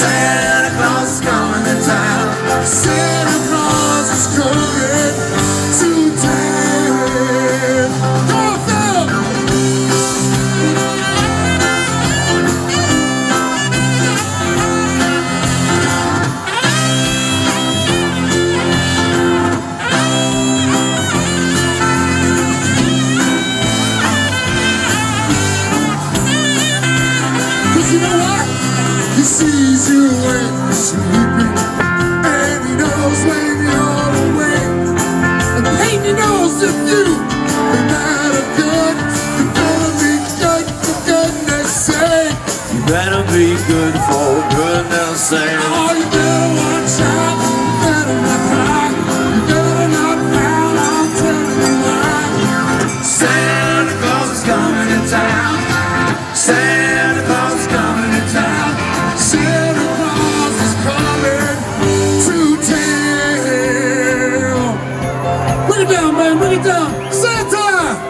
Santa Claus is coming to town. Santa Claus is coming to town. Go Phil! You know what? He sees you when you're sleeping, and he knows when you're awake, and he knows if you are not good, you better be good for goodness sake. You better be good for goodness sake. Oh, you better watch out, you better not cry, you better not pout, I'm telling you why. Santa Claus is coming to town. Santa Claus is coming to town. Santa Claus is coming to town. Bring it down, man, bring it down. Santa!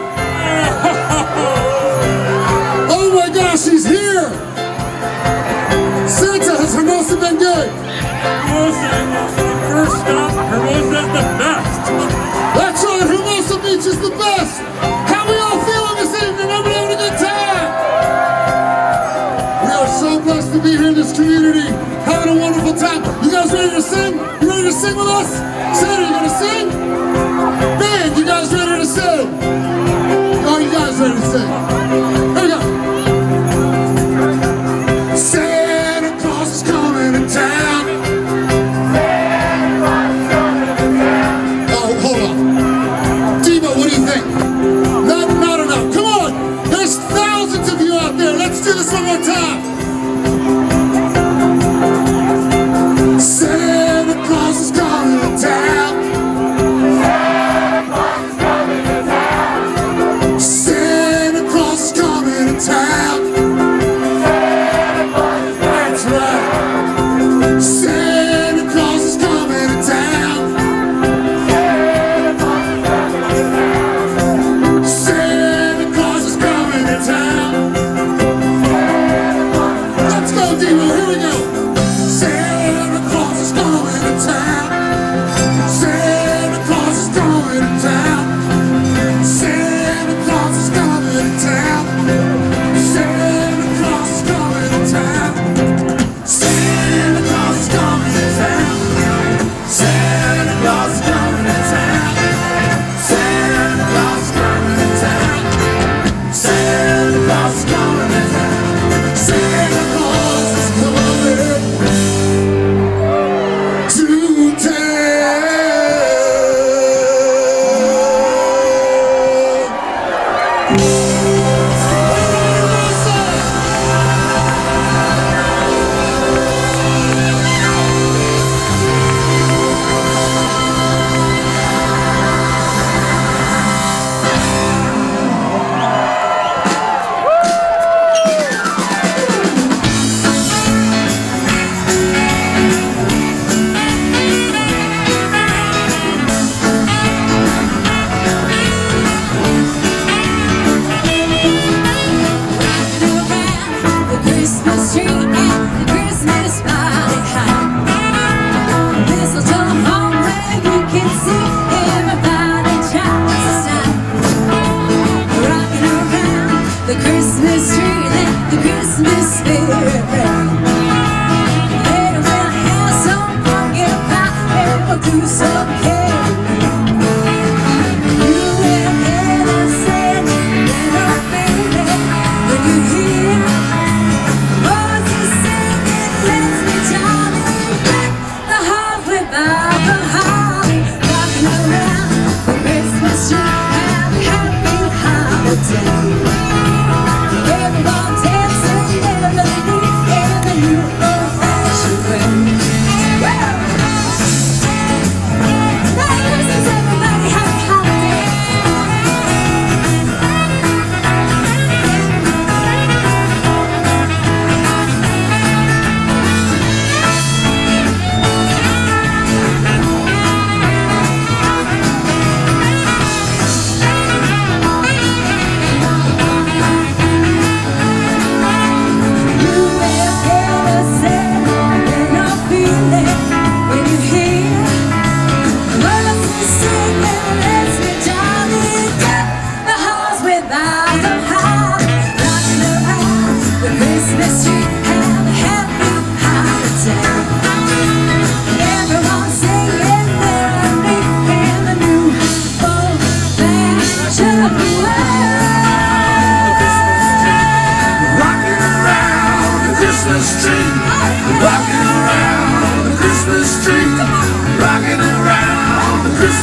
Oh my gosh, he's here. Santa, has Hermosa been good? Hermosa is the first stop. Hermosa is the best. That's right, Hermosa Beach is the best. How we all feeling this evening? Everybody having a good time? We are so blessed to be here in this community, having a wonderful time. You guys ready to sing? You ready to sing with us? Santa, you gonna sing? Band, you guys ready to sing? Oh, you guys ready to sing? Here we go. Santa Claus is coming to town. Oh, hold on. Debo, what do you think? Not enough. Come on. There's thousands of you out there. Let's do this one more time. Santa Claus is coming to town. Santa Claus is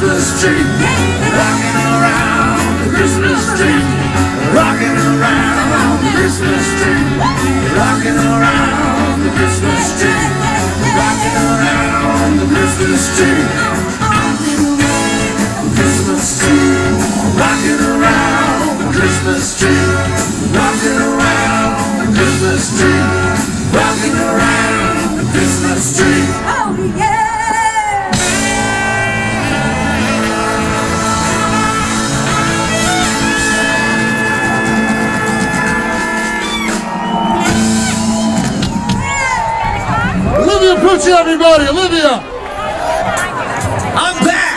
Christmas tree, rocking around the Christmas tree, rocking around the Christmas tree, rocking around the Christmas tree, rocking around the Christmas tree, Christmas tree, rocking around the Christmas tree, rocking around the Christmas tree, rocking around the Christmas tree. Oh yeah. Olivia Pucci, everybody, Olivia! I'm back!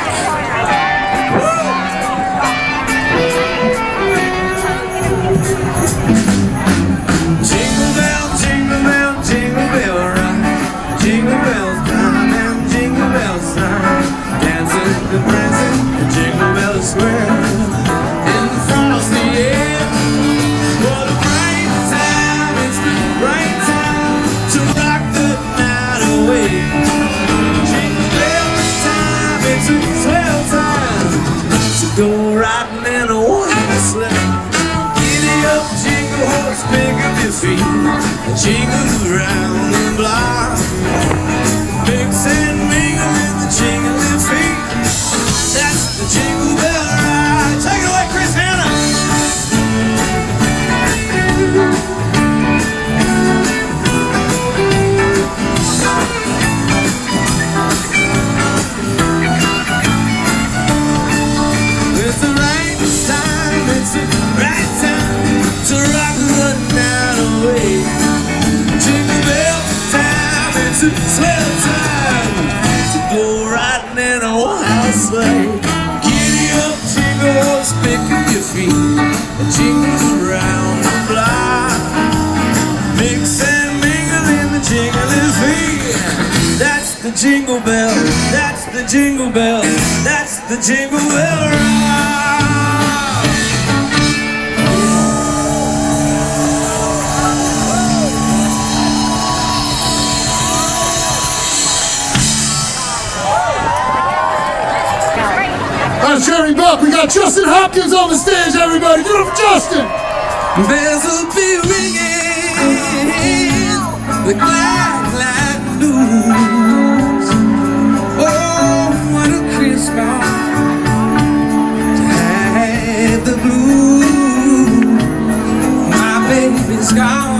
Jingle bell, jingle bell, jingle bell rock. Jingle bells time and jingle bells time. Dancing and prancing in Jingle Bell Square. In the frosty air, what a bright time, it's the right time to rock the night away. Jingle bell time, it's a swell time to go riding in a one sleigh. Giddy up, jingle horse, pick up your feet, jingle around the block. Mix and mingle in the jingling feet. That's the Jingle Bell ride. Take it away, Chris Hanna. It's the right time, it's the right time to rock the night away. Jingle bell time, it's a swell time to go riding in a wild sleigh. Giddy up, jingle horse, pick up your feet, and jingle around the block. Mix and mingle in the jingling feet. That's the Jingle Bell, that's the Jingle Bell, that's the Jingle Bell ride. Jerry Buck, we got Justin Hopkins on the stage, everybody. Give it up for Justin. Bells will be ringing, the glad, glad news. Oh, what a Christmas to have the blues. My baby's gone.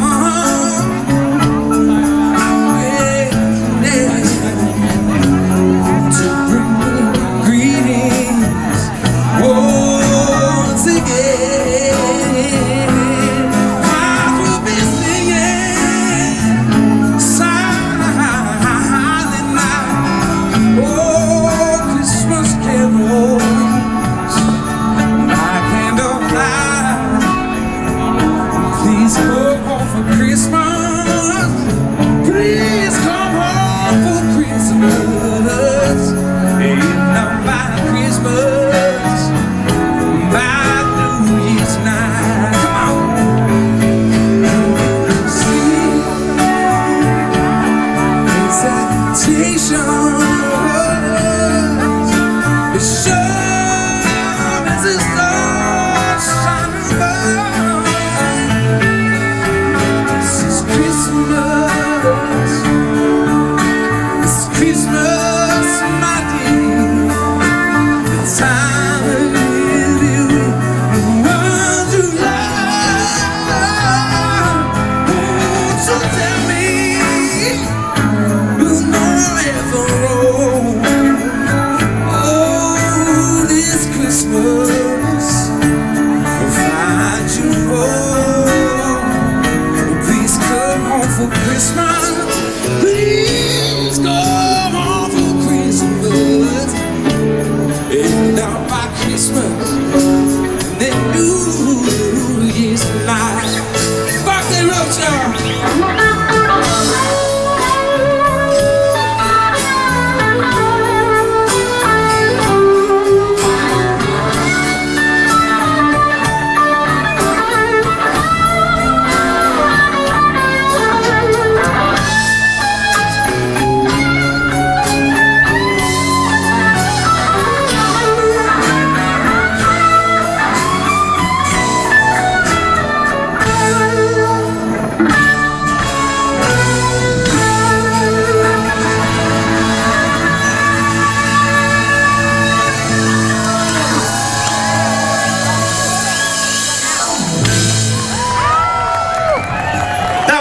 Tell me, who's more ever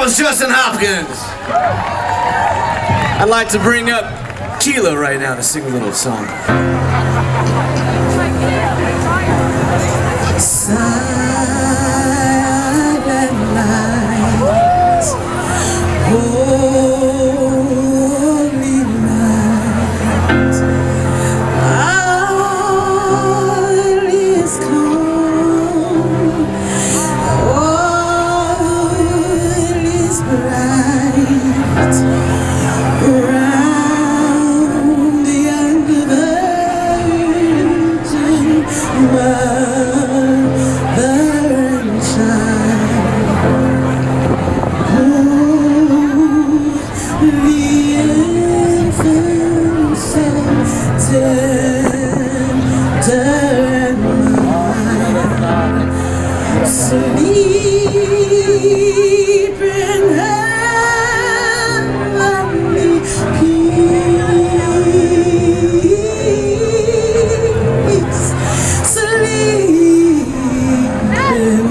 was Justin Hopkins. I'd like to bring up Keila right now to sing a little song. Silent night, holy night, all is calm, all is bright, around the young virgin mother and child. Oh, the infant so tender and mild, sleep in heavenly peace, sleep in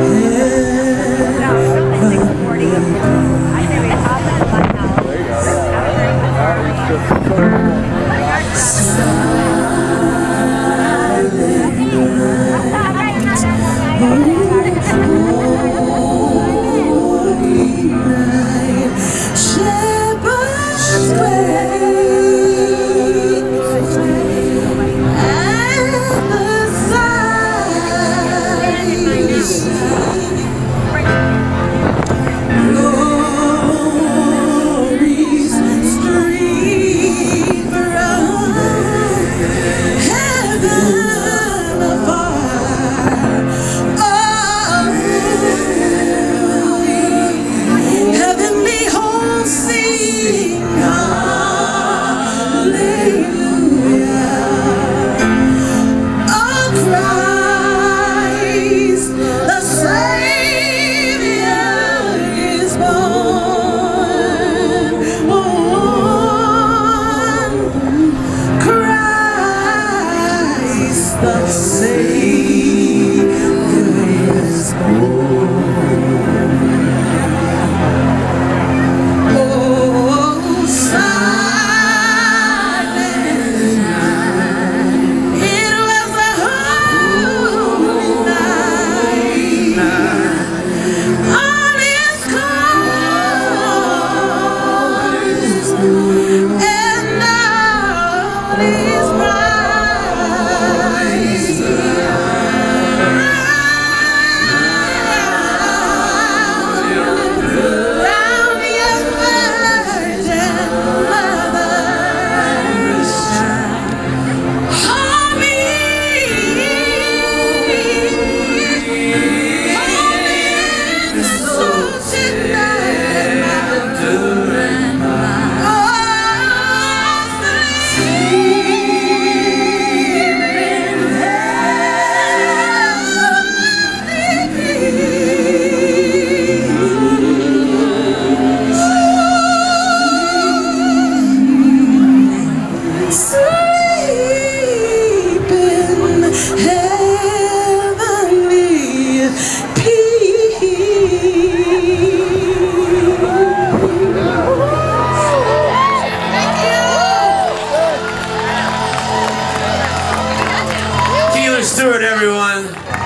Stewart, everyone.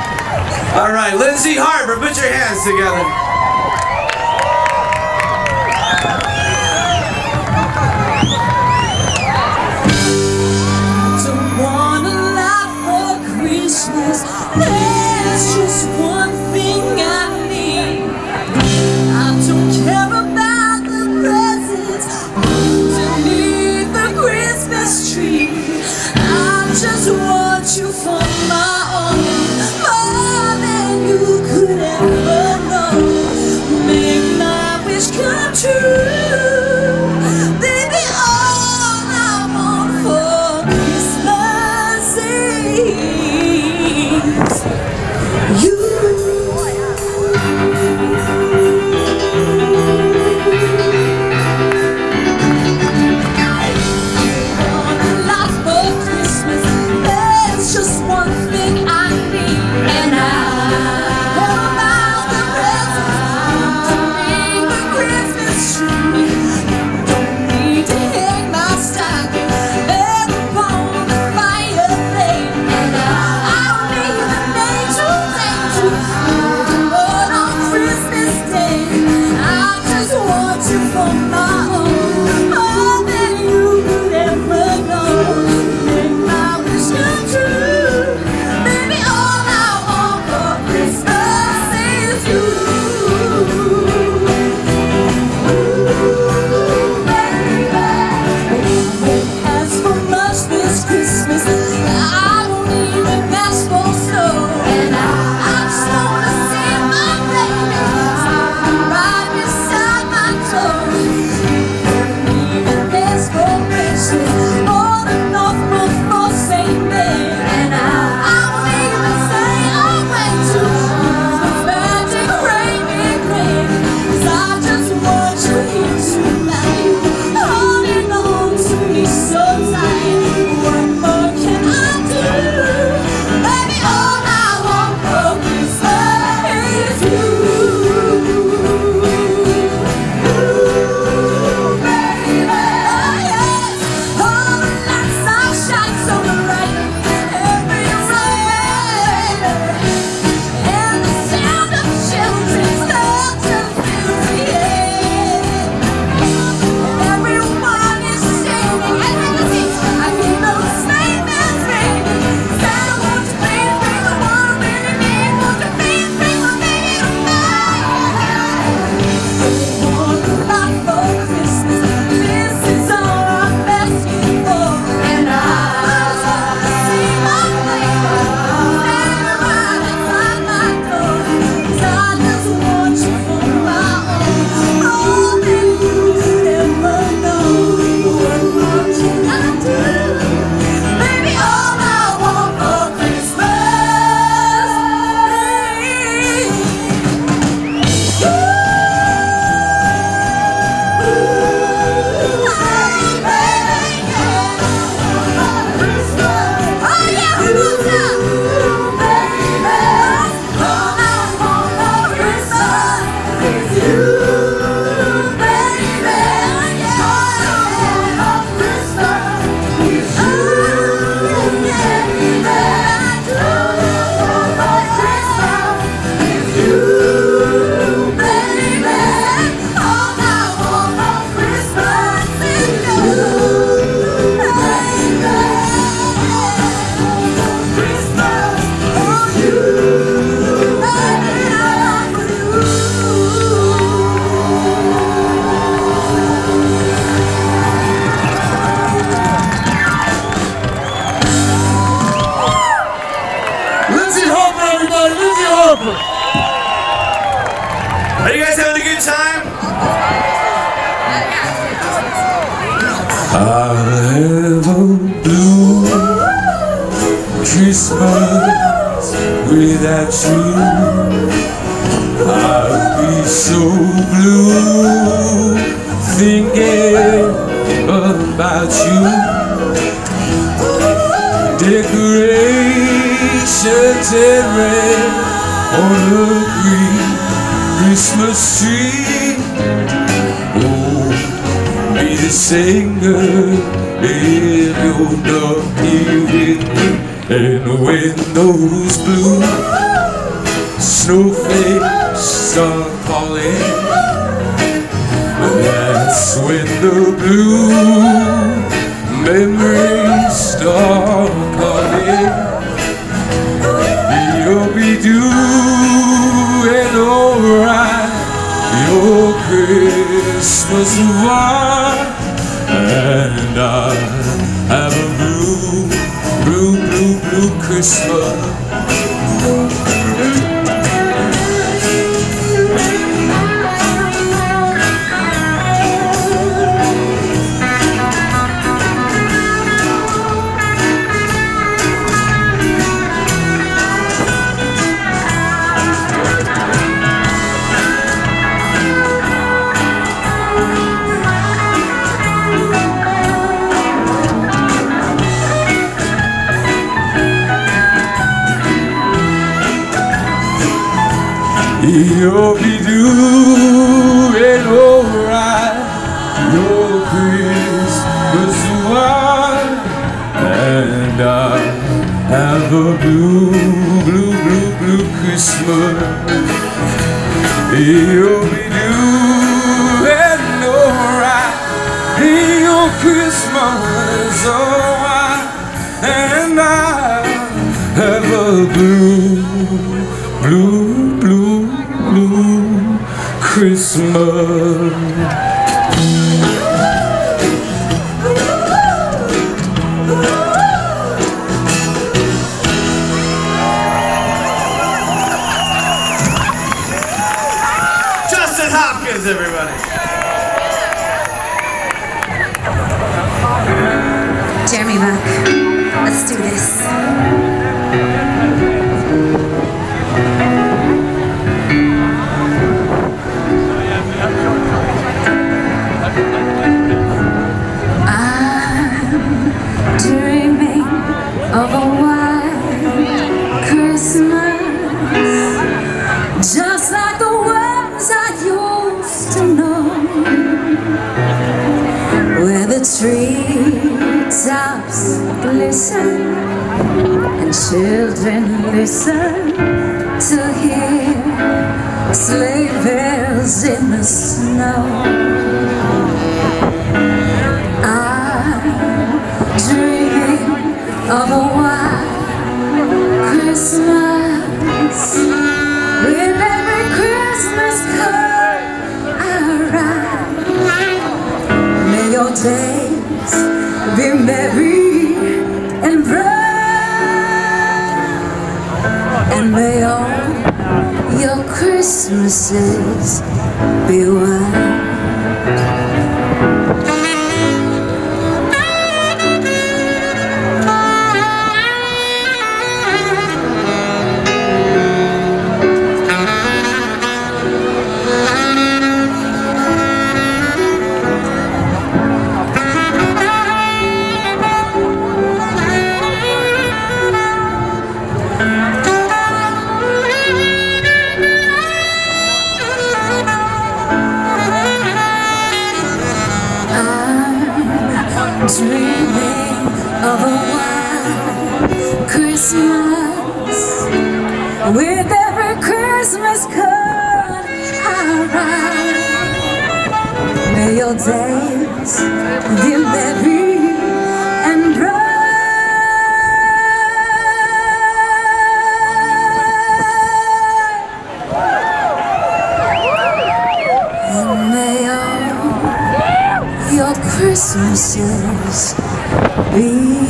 All right, Lindsey, Harper, put your hands together. Don't want a lot for Christmas. There's just one thing I need. I don't care about the presents underneath the Christmas tree. I just want you for my own, more than you could ever know. I'll have a blue Christmas without you. I'll be so blue thinking about you. Decorations and red on a green Christmas tree. Oh, be the singer if you're not here with me. And when those blue snowflakes start falling, that's when the blue memories start calling. You'll be doing alright. Your Christmas one, and I have a blue, blue, blue, blue Christmas. You'll be doing alright. Your Christmas one, and I have a blue, blue, blue, blue Christmas. You'll be doing alright. Your Christmas alright, and I have a blue, blue, blue, blue Christmas. Hopkins, everybody. Jeremy back. Let's do this. I'm dreaming of a white Christmas, just like the ones I used to know, where the treetops glisten and children listen to hear sleigh bells in the snow. I'm dreaming of a white Christmas, with every Christmas card I write. May your days be merry and bright, and may all your Christmases be white. Dreaming of a white Christmas, with every Christmas card I write. May your days be merry and bright, and may your Christmases be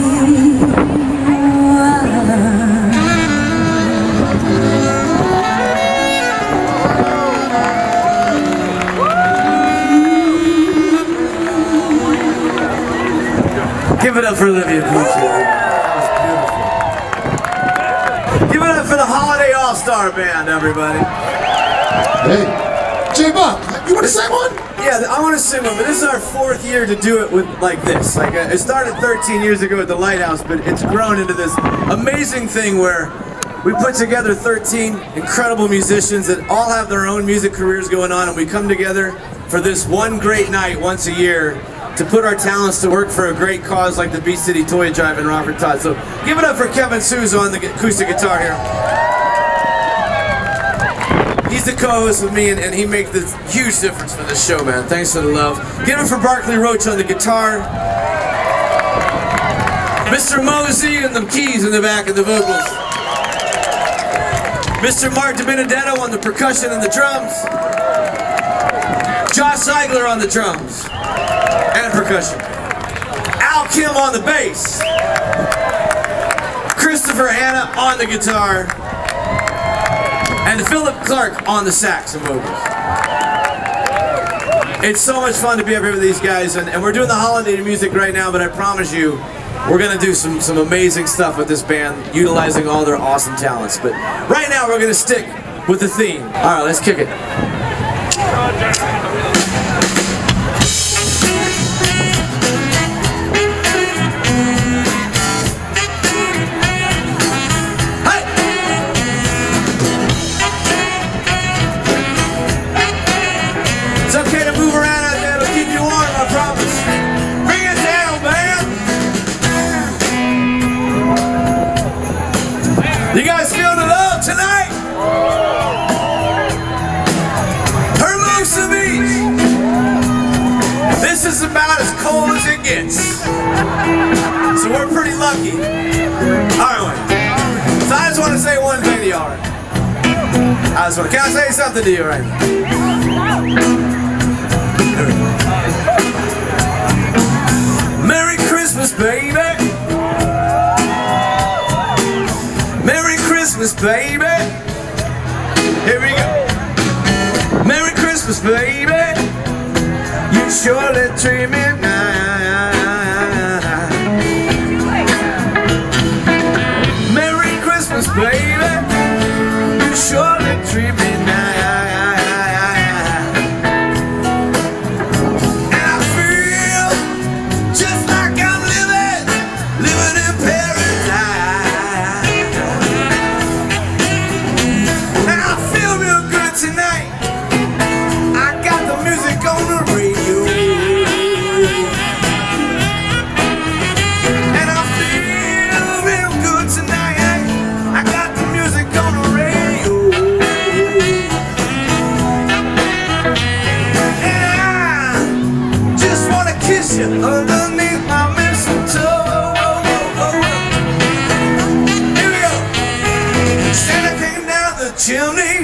white. Give it up for Olivia, Pucci. Give it up for the Holiday All-Star Band, everybody. Hey, J-Buck, you want to sing one? Yeah, I want to sing one, but this is our 4th year to do it with like this. Like it started 13 years ago at the Lighthouse, but it's grown into this amazing thing where we put together 13 incredible musicians that all have their own music careers going on, and we come together for this one great night once a year to put our talents to work for a great cause like the Beach City Toy Drive and Robert Tots. So give it up for Sousa on the acoustic guitar here. He's the co-host with me, and he makes this huge difference for this show, man. Thanks for the love. Give it for Barkley Roach on the guitar. Mr. Moe Z and the keys in the back of the vocals. Mr. Mark DiBenedetto on the percussion and the drums. Josh Seigler on the drums and percussion. Al Kim on the bass. Christopher Hanna on the guitar. And Philip Clark on the sax and vocals. It's so much fun to be up here with these guys, and we're doing the holiday music right now, but I promise you, we're gonna do some amazing stuff with this band, utilizing all their awesome talents. But right now, we're gonna stick with the theme. All right, let's kick it. You guys feel the love tonight? Hermosa Beach. This is about as cold as it gets. So we're pretty lucky. Aren't we? So I just want to say one thing to y'all. Can I say something to you right now? Merry Christmas, baby. Merry Christmas, baby. Here we go. Merry Christmas, baby. You surely treat me nice. Merry Christmas, baby. You surely treat me nice. And I feel just like I'm living in paradise. And I feel real good tonight. I got the music on the radio. And I feel real good tonight. I got the music on the radio. And I just wanna kiss you underneath my mistletoe. Here we go. Santa came down the chimney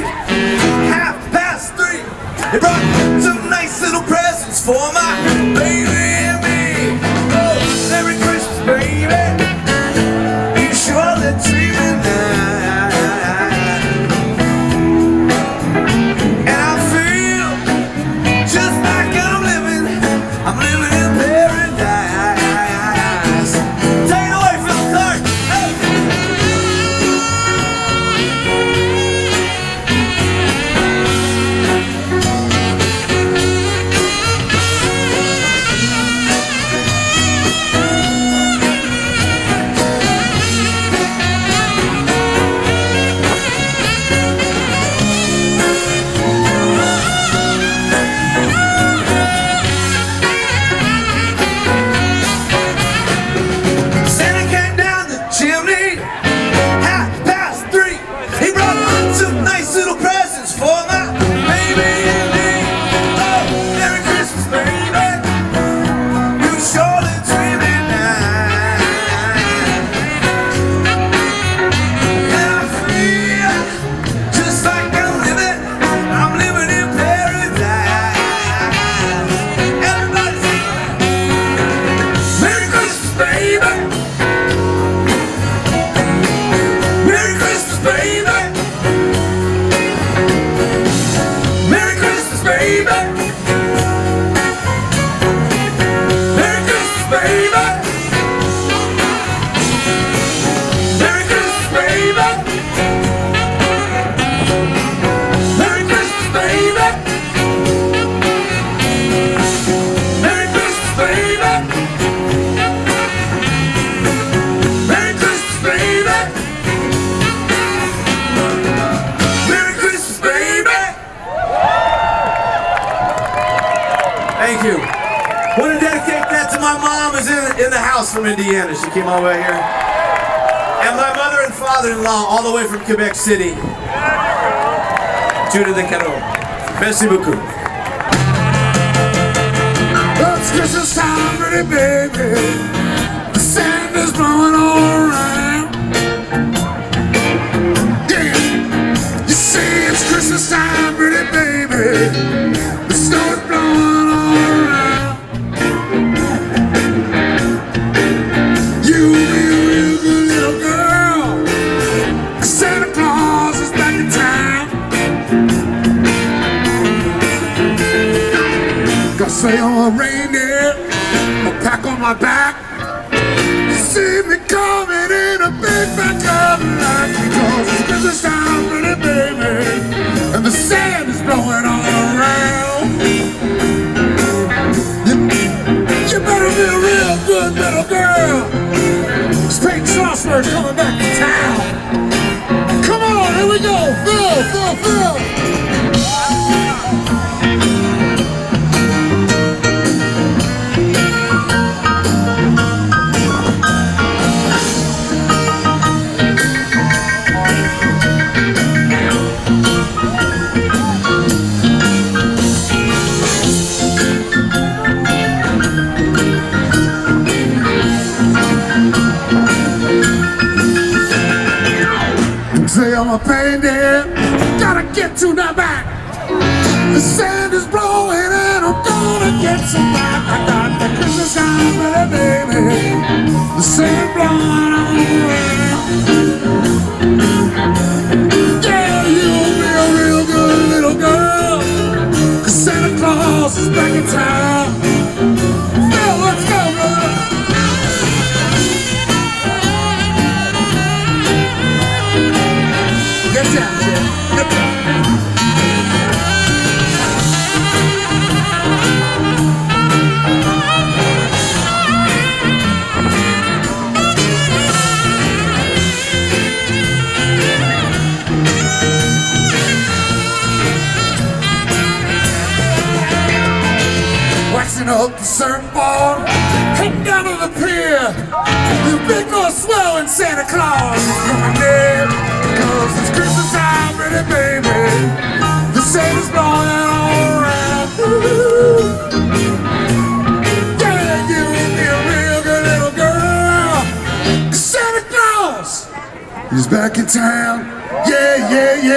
3:30. He brought some nice little presents for my baby and me. Oh, Merry Christmas, baby. You surely treat me nice. And I feel just like I'm living in paradise. Take it away, Phil Clark. Hey. Santa came down the chimney 3:30. He brought some nice little presents for my baby and me. Oh, Merry Christmas, baby. You surely treat me nice. And I feel just like I'm living in paradise. Everybody sing. Merry Christmas, baby. Merry Christmas, baby. Merry Christmas, baby. Merry Christmas, baby. my mom is in the house from Indiana. She came all the way here. And my mother and father-in-law all the way from Quebec City. Judah de Caro. Merci beaucoup. It's Christmas time, pretty baby. The sand is blowing all around. Yeah, you see it's Christmas time, pretty baby. The snow is blowing all around. You be a real good little girl. Santa Claus is back in town. Got say on a reindeer, a pack on my back. See me coming in a big fat Cadillac, because it's Christmas time, pretty baby, and the sand is blowing all around. You better be a real good little girl. This pink saucer is coming back to town. Come on, here we go. Phil. Say I'm a painter, gotta get to the back. The sand is blowing and I'm gonna get some back. I got the Christmas time, baby. The sand blowing all around. Yeah, you'll be a real good little girl, 'cause Santa Claus is back in town. Phil, let's go, brother. Get down, Jim. Get down. Waxing up the surfboard, heading down to the pier. The big old swell and Santa Claus is coming near. Cause it's Christmas time, pretty baby. The sand is blowing all around. Ooh. Yeah, you will be a real good little girl. Santa Claus is back in town. Yeah.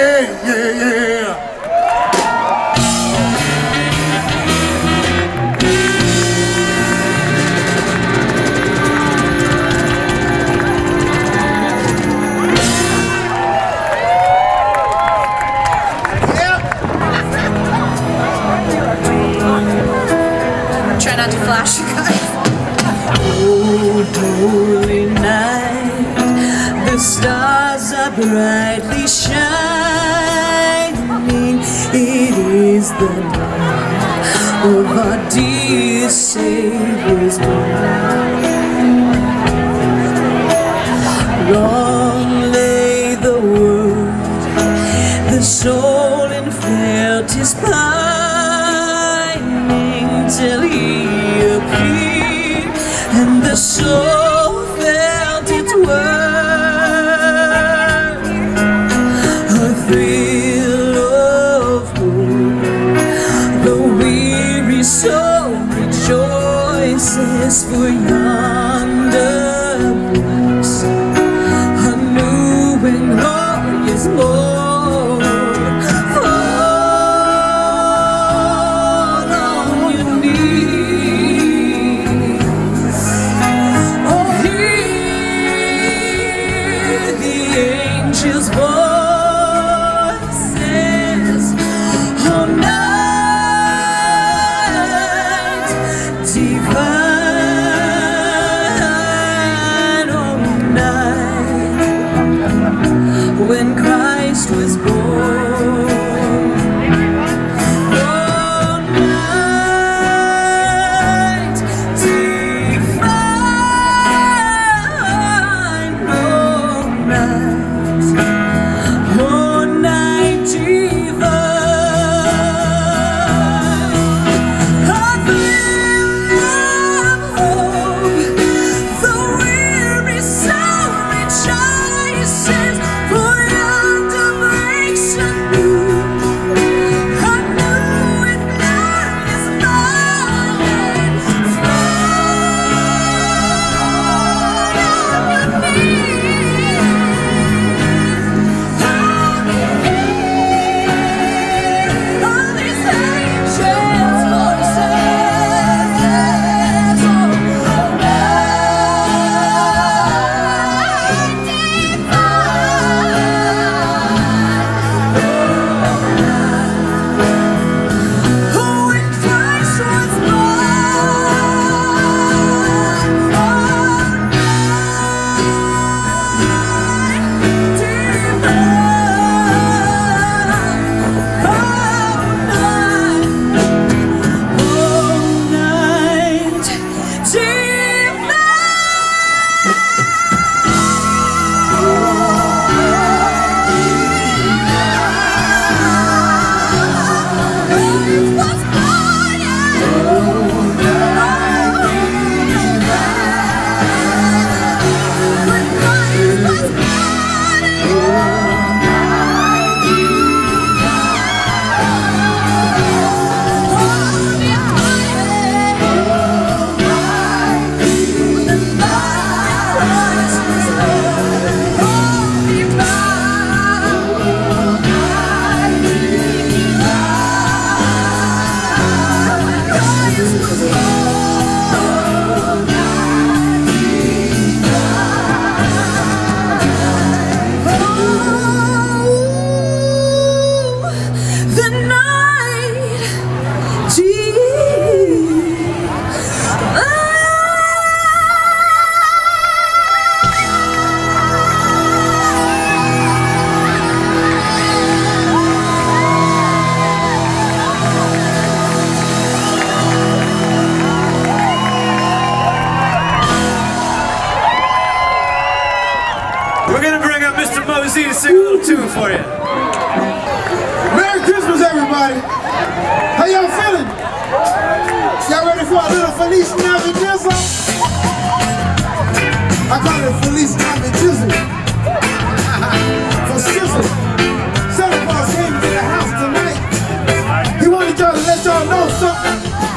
Try not to flash, you guys. Oh, holy night, the stars are brightly shining. It is the night of our dear Savior's birth. Long lay the world, the soul in felt his pining, till he appeared, and the soul felt its worth. A thrill of hope, the weary soul rejoices, for yonder breaks a new and glorious morn. Fall on your knees. Oh, hear the angels' voices. Oh, night divine. Oh, night when Christ was born. Oh, night divine. Oh, night. Oh, night divine. A thrill of hope. Z to sing a little tune for you. Merry Christmas, everybody. How y'all feeling? Y'all ready for a little Feliz Navidad? I call it Feliz Navidad. For sister, Santa Claus came to the house tonight. He wanted y'all to let y'all know something.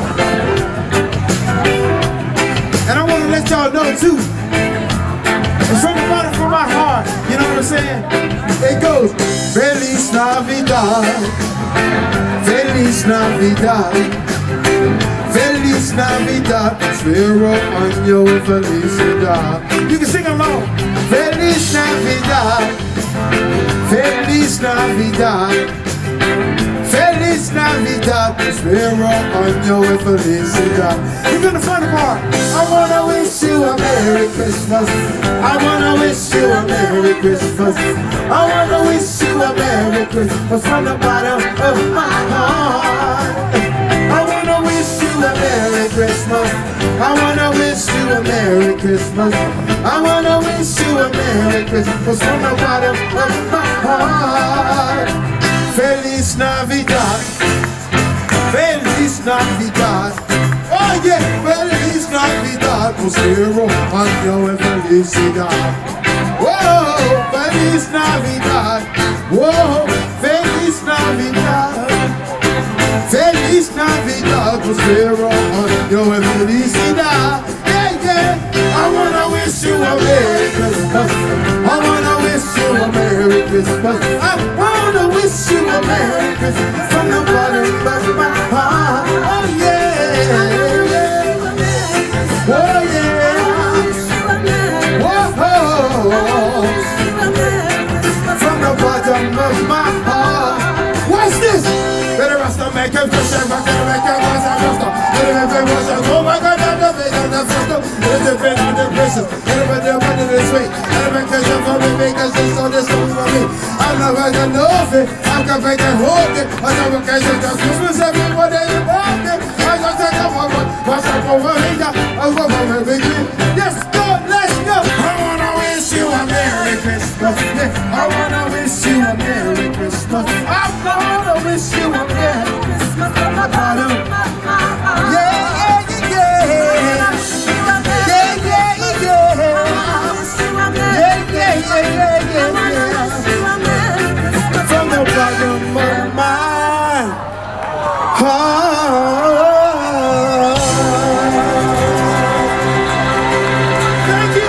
And I want to let y'all know too. It's from the bottom of my heart. You know what I'm saying? It goes, Feliz Navidad, Feliz Navidad, Feliz Navidad, Prospero año y felicidad. You can sing along. Feliz Navidad, Feliz Navidad, Feliz Navidad, Prospero año y felicidad. You're gonna find the part. I wanna wish you a Merry Christmas. I wanna wish you a Merry Christmas. I wanna wish you a Merry Christmas from the bottom of my heart. I wanna wish you a Merry Christmas. I wanna wish you a Merry Christmas. I wanna wish you a Merry Christmas from the bottom of my heart. Feliz Navidad, Feliz Navidad. Oh yeah, Feliz Navidad, Prospero año y felicidad. Whoa, Feliz Navidad. Whoa, Feliz Navidad. Feliz Navidad, Prospero año y felicidad. Yeah, yeah. I wanna wish you a Merry Christmas. I wanna wish you a Merry Christmas. I wanna wish you a Merry Christmas from the bottom of my heart. Oh yeah. Oh yeah. Whoa. From the bottom of my heart. What's this? Better rasta make a fish and rock and make a was a rasta. Better was a go back on the bed on the first. Better depend on the Christmas. Better put it this way. Better make a show for me because this on this song for me. I'm not gonna know it. I'm gonna make it hold it. I'm not gonna get the Christmas everybody want it. I'm gonna take a moment. What's up over here? I'm gonna make it. Let's go, let's go. I wanna wish you a Merry Christmas. I wanna wish you a Merry Christmas. I wanna wish you a Merry Christmas from the bottom. Yeah, yeah, yeah, yeah. Yeah, yeah, yeah. Yeah, yeah, yeah, yeah, yeah. From the bottom of my heart. Thank you.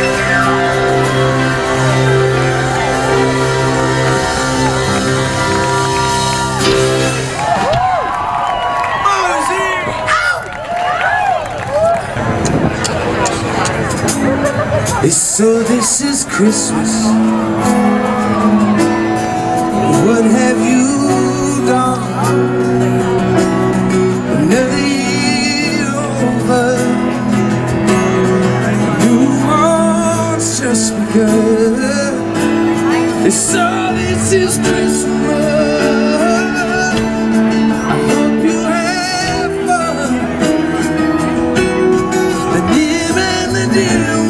Moe Z. So this is Christmas. What have you done? Another year over. New month's just begun. So this is Christmas. I hope you have fun. The near and the dear ones.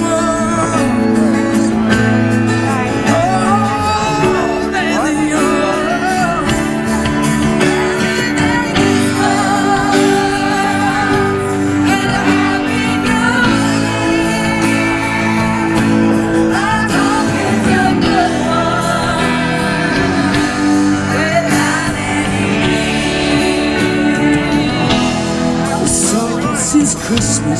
Christmas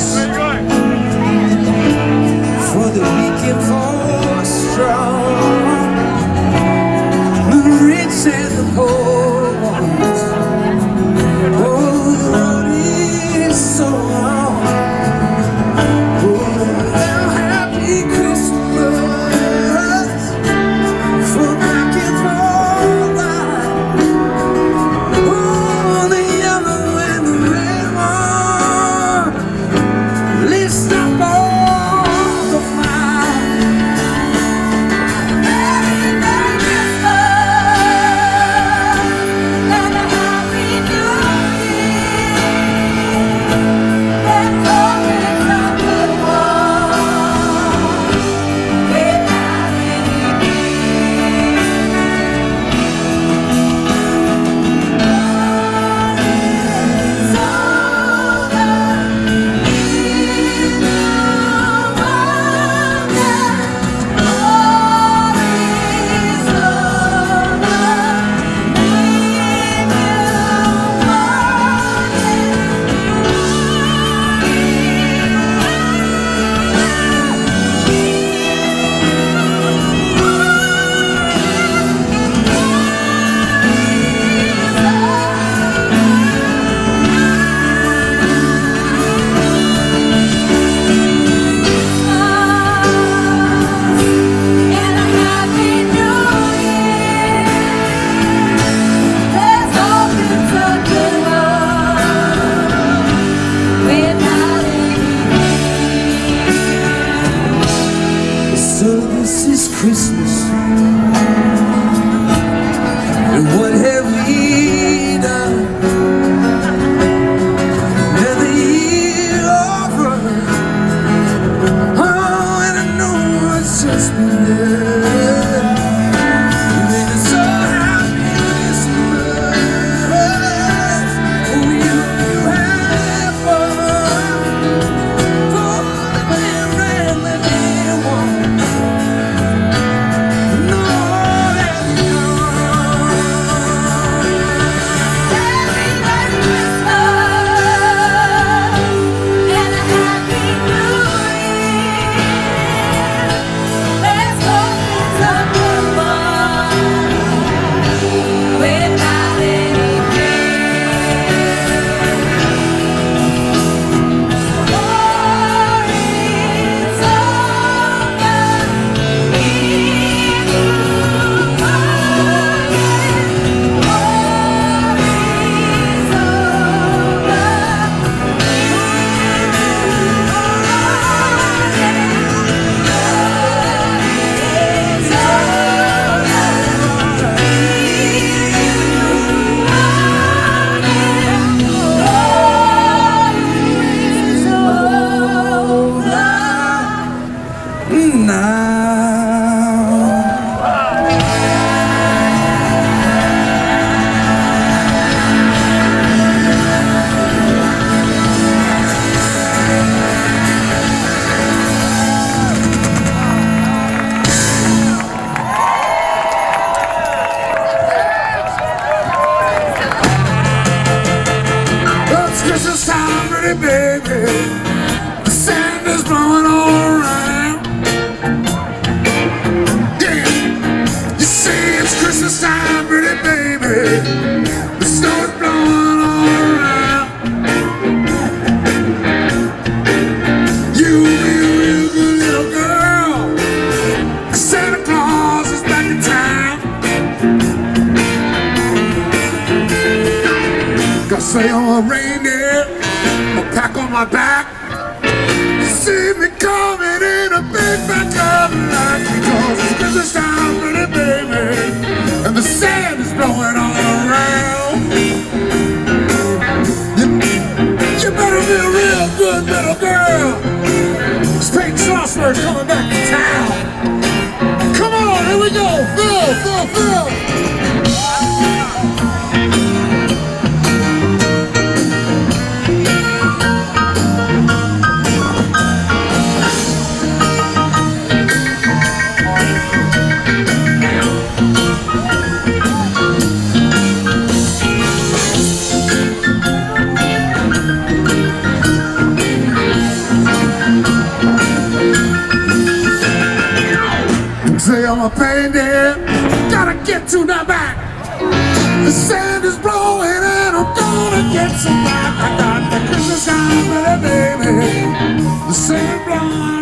for the weak and for strong, the rich and the poor ones. Oh, the road is so long. Oh, a happy Christmas for black and for white. Oh, the yellow and the red one. List up all the fire. Merry Christmas. Christmas. And what have we done? Another year over. Oh, and I know it's just been there. You made us so happy Christmas. Oh, you have fun. For the man that they want. Say I'm a reindeer, a pack on my back. See me coming in a big fat Cadillac, because it's Christmas time, pretty baby, and the sand is blowing all around. You better be a real good little girl. This pink saucer's coming back to town. Come on, here we go. Phil. Say I'm a pain there, gotta get to the back. The sand is blowing and I'm gonna get some back. I got the Christmas time, baby. The sand blowing.